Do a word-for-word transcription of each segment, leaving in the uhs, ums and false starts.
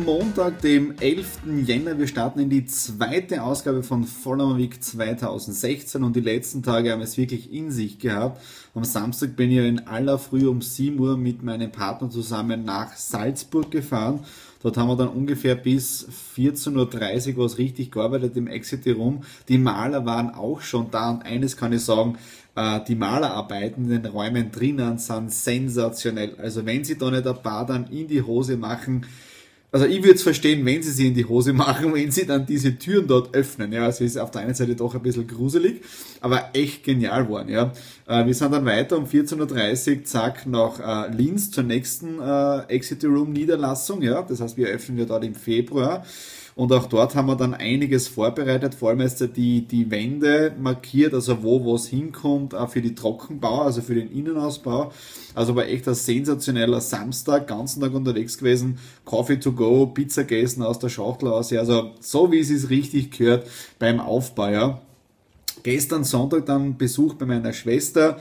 Montag, dem elften Jänner. Wir starten in die zweite Ausgabe von Vollmer Week zweitausendsechzehn und die letzten Tage haben es wirklich in sich gehabt. Am Samstag bin ich in aller Früh um sieben Uhr mit meinem Partner zusammen nach Salzburg gefahren. Dort haben wir dann ungefähr bis vierzehn Uhr dreißig was richtig gearbeitet im Exit Room. Die Maler waren auch schon da und eines kann ich sagen, die Malerarbeiten in den Räumen drinnen sind sensationell. Also wenn sie da nicht ein paar dann in die Hose machen, also ich würde es verstehen, wenn sie sie in die Hose machen, wenn sie dann diese Türen dort öffnen. Ja, also ist auf der einen Seite doch ein bisschen gruselig, aber echt genial geworden. Ja, wir sind dann weiter um vierzehn Uhr dreißig, zack, nach Linz zur nächsten Exit Room Niederlassung. Ja, das heißt, wir öffnen ja dort im Februar. Und auch dort haben wir dann einiges vorbereitet, vor allem jetzt die, die Wände markiert, also wo was hinkommt, auch für die Trockenbau, also für den Innenausbau. Also war echt ein sensationeller Samstag, ganzen Tag unterwegs gewesen, Coffee to go, Pizza gegessen aus der Schachtel aus, also so wie es ist richtig gehört beim Aufbau. Ja. Gestern Sonntag dann Besuch bei meiner Schwester.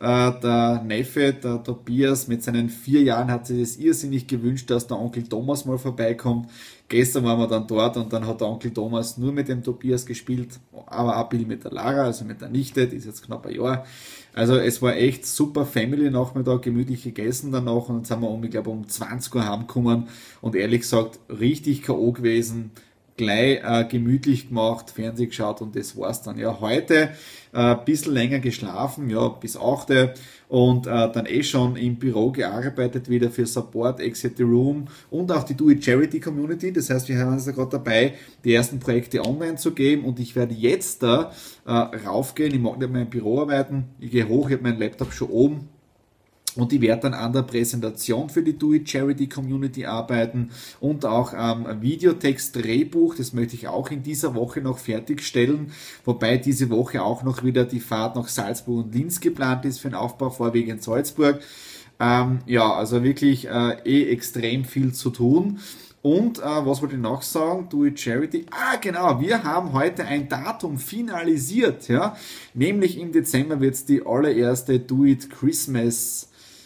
Der Neffe, der Tobias, mit seinen vier Jahren hat sich das irrsinnig gewünscht, dass der Onkel Thomas mal vorbeikommt. Gestern waren wir dann dort und dann hat der Onkel Thomas nur mit dem Tobias gespielt, aber auch ein bisschen mit der Lara, also mit der Nichte, die ist jetzt knapp ein Jahr. Also es war echt super Family-Nachmittag, gemütlich gegessen danach und dann sind wir um, ich glaube um zwanzig Uhr heimgekommen und ehrlich gesagt richtig K O gewesen. Gleich äh, gemütlich gemacht, Fernsehen geschaut und das war's dann. Ja, heute ein äh, bisschen länger geschlafen, ja, bis acht und äh, dann eh schon im Büro gearbeitet, wieder für Support, Exit the Room und auch die Do It Charity Community. Das heißt, wir haben uns da gerade dabei, die ersten Projekte online zu geben und ich werde jetzt da äh, raufgehen, ich mag nicht mehr im Büro arbeiten, ich gehe hoch, ich habe meinen Laptop schon oben. Und ich werde dann an der Präsentation für die Do It Charity Community arbeiten und auch am ähm, Videotext-Drehbuch, das möchte ich auch in dieser Woche noch fertigstellen, wobei diese Woche auch noch wieder die Fahrt nach Salzburg und Linz geplant ist für den Aufbau, vorwiegend Salzburg. Ähm, ja, also wirklich äh, eh extrem viel zu tun. Und äh, was wollte ich noch sagen? Do It Charity. Ah, genau, wir haben heute ein Datum finalisiert, ja. Nämlich im Dezember wird es die allererste Do It Christmas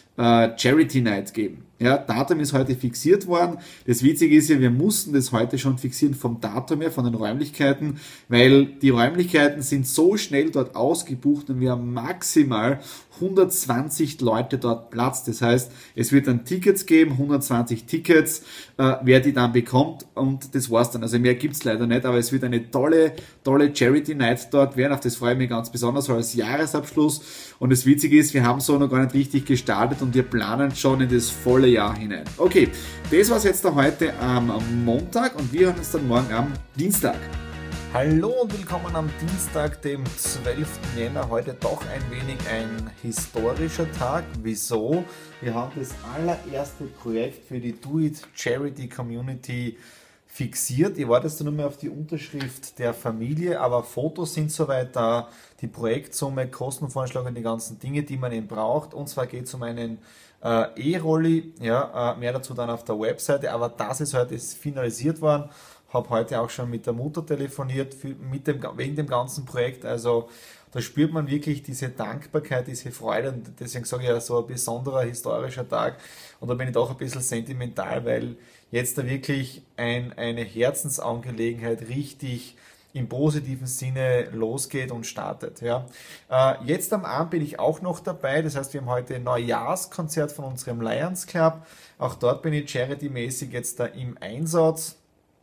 Charity Night geben. Ja, Datum ist heute fixiert worden. Das Witzige ist ja, wir mussten das heute schon fixieren vom Datum her, von den Räumlichkeiten, weil die Räumlichkeiten sind so schnell dort ausgebucht und wir haben maximal hundertzwanzig Leute dort Platz. Das heißt, es wird dann Tickets geben, hundertzwanzig Tickets, äh, wer die dann bekommt und das war's dann. Also mehr gibt's leider nicht, aber es wird eine tolle, tolle Charity Night dort werden. Auf das freue ich mich ganz besonders als Jahresabschluss. Und das Witzige ist, wir haben so noch gar nicht richtig gestartet und wir planen schon in das volle Jahr hinein. Okay, das war's jetzt da heute am Montag und wir hören uns dann morgen am Dienstag. Hallo und willkommen am Dienstag, dem zwölften Jänner. Heute doch ein wenig ein historischer Tag. Wieso? Wir haben das allererste Projekt für die Do It Charity Community fixiert. Ich warte jetzt nur mehr auf die Unterschrift der Familie, aber Fotos sind soweit da, die Projektsumme, Kostenvoranschlag und die ganzen Dinge, die man eben braucht. Und zwar geht es um einen äh, E-Rolli, ja, äh, mehr dazu dann auf der Webseite, aber das ist heute ist finalisiert worden. Habe heute auch schon mit der Mutter telefoniert für, mit dem, wegen dem ganzen Projekt. Also da spürt man wirklich diese Dankbarkeit, diese Freude und deswegen sage ich ja, so ein besonderer historischer Tag. Und da bin ich doch ein bisschen sentimental, weil jetzt da wirklich ein, eine Herzensangelegenheit richtig im positiven Sinne losgeht und startet. Ja. Äh, jetzt am Abend bin ich auch noch dabei, das heißt, wir haben heute ein Neujahrskonzert von unserem Lions Club. Auch dort bin ich charity-mäßig jetzt da im Einsatz.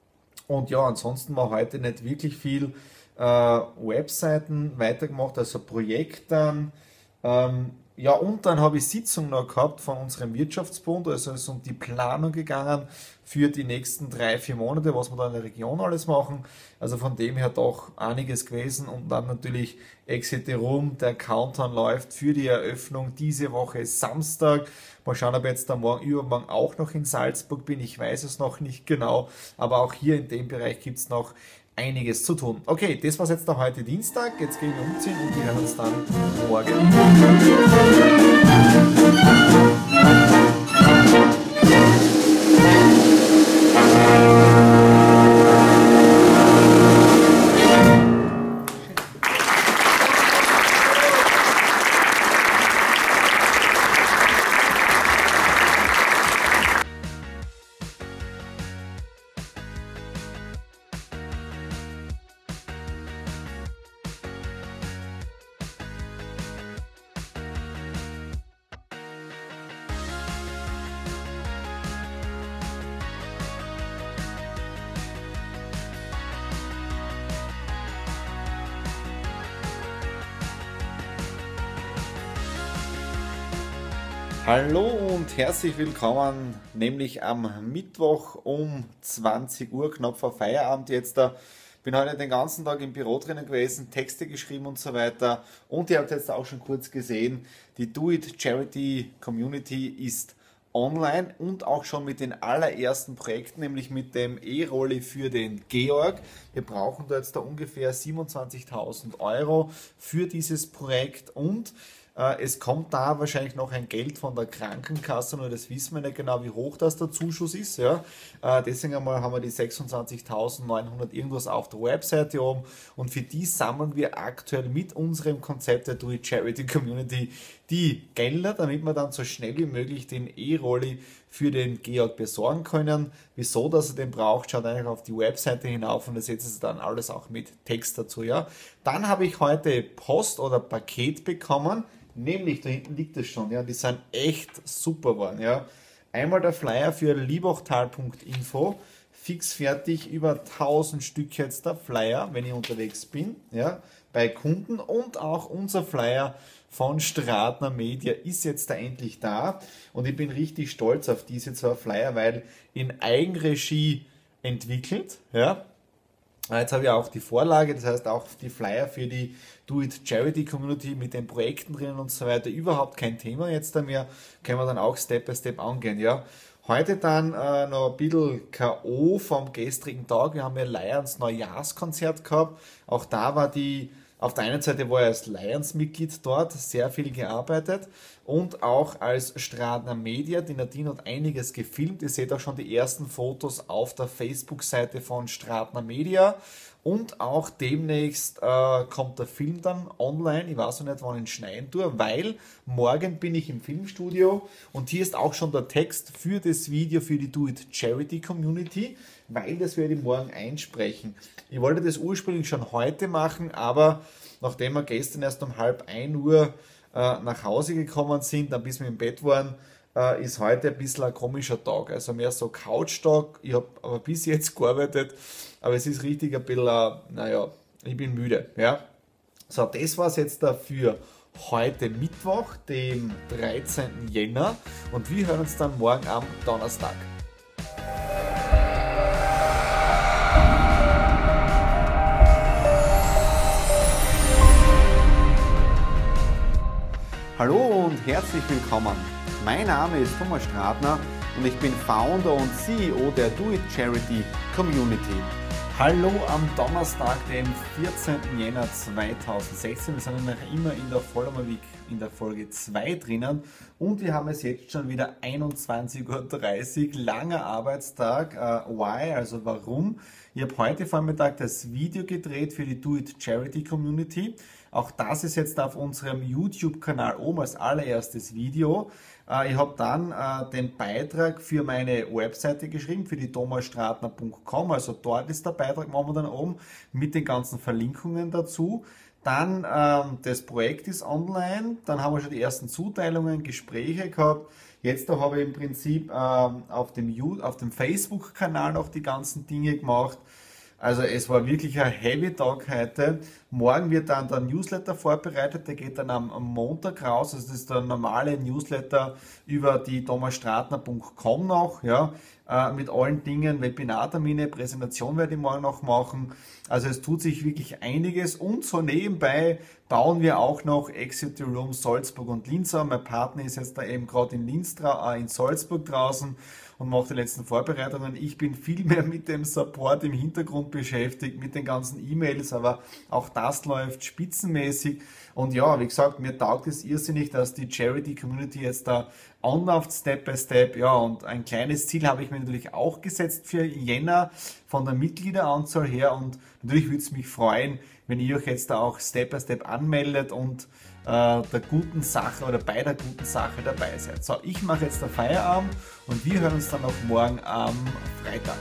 Und ja, ansonsten war heute nicht wirklich viel äh, Webseiten weitergemacht, also Projekt dann. Ähm, ja, und dann habe ich Sitzung noch gehabt von unserem Wirtschaftsbund, also es ist um die Planung gegangen für die nächsten drei, vier Monate, was wir da in der Region alles machen. Also von dem her doch einiges gewesen und dann natürlich Exit the Room, der Countdown läuft für die Eröffnung diese Woche Samstag. Mal schauen, ob ich jetzt da morgen, übermorgen auch noch in Salzburg bin, ich weiß es noch nicht genau, aber auch hier in dem Bereich gibt es noch einiges zu tun. Okay, das war's jetzt da heute Dienstag. Jetzt gehen wir umziehen und wir hören uns dann morgen. Hallo und herzlich willkommen, nämlich am Mittwoch um zwanzig Uhr, knapp vor Feierabend jetzt da. Bin heute den ganzen Tag im Büro drinnen gewesen, Texte geschrieben und so weiter. Und ihr habt jetzt auch schon kurz gesehen, die Do It Charity Community ist online und auch schon mit den allerersten Projekten, nämlich mit dem E-Rolli für den Georg. Wir brauchen da jetzt da ungefähr siebenundzwanzigtausend Euro für dieses Projekt und äh, es kommt da wahrscheinlich noch ein Geld von der Krankenkasse, nur das wissen wir nicht genau, wie hoch das der Zuschuss ist. Ja. Äh, deswegen einmal haben wir die sechsundzwanzigtausendneunhundert irgendwas auf der Webseite oben und für die sammeln wir aktuell mit unserem Konzept der Do It Charity Community die Gelder, damit wir dann so schnell wie möglich den E-Rolli für den Georg besorgen können. Wieso, dass er den braucht, schaut einfach auf die Webseite hinauf und das setzt es dann alles auch mit Text dazu. Ja. Dann habe ich heute Post oder Paket bekommen, nämlich, da hinten liegt es schon, ja, die sind echt super geworden. Ja. Einmal der Flyer für liebachtal punkt info, fix fertig, über tausend Stück jetzt der Flyer, wenn ich unterwegs bin, ja, bei Kunden und auch unser Flyer von Stratner Media ist jetzt da endlich da und ich bin richtig stolz auf diese zwei Flyer, weil in Eigenregie entwickelt, ja. Jetzt habe ich auch die Vorlage, das heißt auch die Flyer für die Do It Charity Community mit den Projekten drinnen und so weiter, überhaupt kein Thema jetzt da mehr, können wir dann auch Step by Step angehen, ja. Heute dann äh, noch ein bisschen K O vom gestrigen Tag, wir haben ja Lions Neujahrskonzert gehabt, auch da war die, auf der einen Seite war er als Lions-Mitglied dort, sehr viel gearbeitet und auch als Stratner Media, die Nadine hat einiges gefilmt, ihr seht auch schon die ersten Fotos auf der Facebook-Seite von Stratner Media und auch demnächst äh, kommt der Film dann online, ich weiß noch nicht, wann ich ihn schneiden tue, weil morgen bin ich im Filmstudio und hier ist auch schon der Text für das Video für die Do It Charity Community, weil das werde ich morgen einsprechen. Ich wollte das ursprünglich schon heute machen, aber nachdem wir gestern erst um halb ein Uhr äh, nach Hause gekommen sind, dann bis wir im Bett waren, äh, ist heute ein bisschen ein komischer Tag. Also mehr so Couch-Tag. Ich habe aber bis jetzt gearbeitet, aber es ist richtig ein bisschen, äh, naja, ich bin müde. Ja. So, das war es jetzt dafür heute Mittwoch, dem dreizehnten Jänner und wir hören uns dann morgen am Donnerstag. Hallo und herzlich willkommen. Mein Name ist Thomas Stratner und ich bin Founder und C E O der Do It Charity Community. Hallo am Donnerstag, den vierzehnten Jänner zweitausendsechzehn. Wir sind noch immer in der Vollmer Week in der Folge zwei drinnen und wir haben es jetzt schon wieder einundzwanzig Uhr dreißig, langer Arbeitstag. Uh, why? Also warum? Ich habe heute Vormittag das Video gedreht für die Do It Charity Community. Auch das ist jetzt auf unserem YouTube-Kanal oben als allererstes Video. Ich habe dann äh, den Beitrag für meine Webseite geschrieben, für die thomas stratner punkt com, also dort ist der Beitrag momentan oben mit den ganzen Verlinkungen dazu. Dann ähm, das Projekt ist online, dann haben wir schon die ersten Zuteilungen, Gespräche gehabt. Jetzt da habe ich im Prinzip ähm, auf dem, auf dem Facebook-Kanal noch die ganzen Dinge gemacht. Also es war wirklich ein heavy Tag heute. Morgen wird dann der Newsletter vorbereitet, der geht dann am, am Montag raus. Also das ist der normale Newsletter über die thomas stratner punkt com noch, ja, äh, mit allen Dingen, Webinartermine, Präsentation werde ich morgen noch machen. Also es tut sich wirklich einiges und so nebenbei bauen wir auch noch Exit the Room Salzburg und Linz an. Mein Partner ist jetzt da eben gerade in Linz, äh, in Salzburg draußen und macht die letzten Vorbereitungen. Ich bin viel mehr mit dem Support im Hintergrund beschäftigt, mit den ganzen E-Mails, aber auch das läuft spitzenmäßig. Und ja, wie gesagt, mir taugt es irrsinnig, dass die Charity Community jetzt da anläuft, Step by Step. Ja, und ein kleines Ziel habe ich mir natürlich auch gesetzt für Jänner von der Mitgliederanzahl her. Und natürlich würde es mich freuen, wenn ihr euch jetzt da auch Step by Step anmeldet und äh, der guten Sache oder bei der guten Sache dabei seid. So, ich mache jetzt den Feierabend und wir hören uns dann noch morgen am Freitag.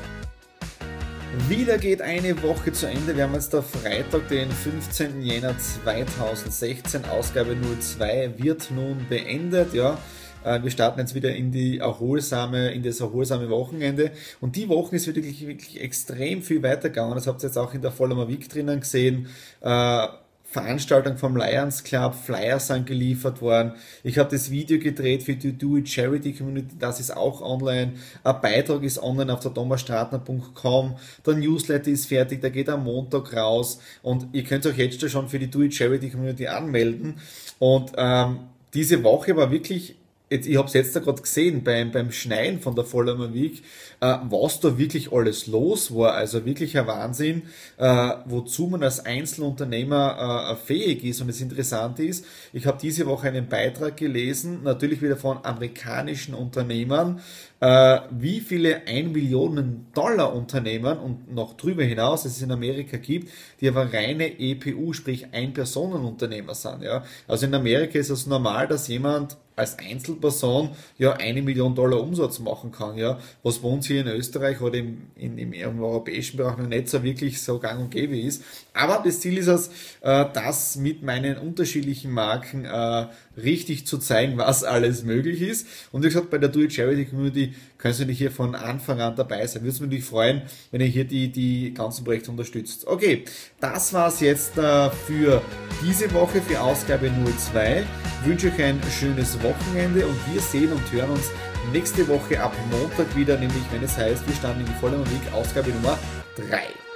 Wieder geht eine Woche zu Ende. Wir haben jetzt da Freitag, den fünfzehnten Jänner zweitausendsechzehn. Ausgabe null zwei wird nun beendet. Ja, wir starten jetzt wieder in die erholsame, in das erholsame Wochenende. Und die Woche ist wirklich, wirklich extrem viel weitergegangen. Das habt ihr jetzt auch in der Vollmer Week drinnen gesehen. Veranstaltung vom Lions Club, Flyers sind geliefert worden. Ich habe das Video gedreht für die Do It Charity Community, das ist auch online. Ein Beitrag ist online auf der thomas stratner punkt com. Der Newsletter ist fertig, der geht am Montag raus und ihr könnt euch jetzt schon für die Do It Charity Community anmelden. Und ähm, diese Woche war wirklich, jetzt, ich habe es jetzt da gerade gesehen beim, beim Schneien von der Vollmer Week, äh, was da wirklich alles los war. Also wirklich ein Wahnsinn, äh, wozu man als Einzelunternehmer äh, fähig ist. Und das Interessante ist, ich habe diese Woche einen Beitrag gelesen, natürlich wieder von amerikanischen Unternehmern, äh, wie viele ein Millionen Dollar Unternehmen und noch drüber hinaus es in Amerika gibt, die aber reine E P U, sprich Ein-Personen-Unternehmer sind. Ja? Also in Amerika ist es normal, dass jemand als Einzelperson ja eine Million Dollar Umsatz machen kann, ja, was bei uns hier in Österreich oder im, in, im, im europäischen Bereich noch nicht so wirklich so gang und gäbe ist. Aber das Ziel ist es, äh, das mit meinen unterschiedlichen Marken äh, richtig zu zeigen, was alles möglich ist. Und wie gesagt, bei der Do It Charity Community könnt ihr nicht hier von Anfang an dabei sein. Würde mich natürlich freuen, wenn ihr hier die, die ganzen Projekte unterstützt. Okay, das war's jetzt äh, für diese Woche, für Ausgabe null zwei. Ich wünsche euch ein schönes Wochenende und wir sehen und hören uns nächste Woche ab Montag wieder, nämlich wenn es heißt, wir starten in die Vollmer Week Ausgabe Nummer drei.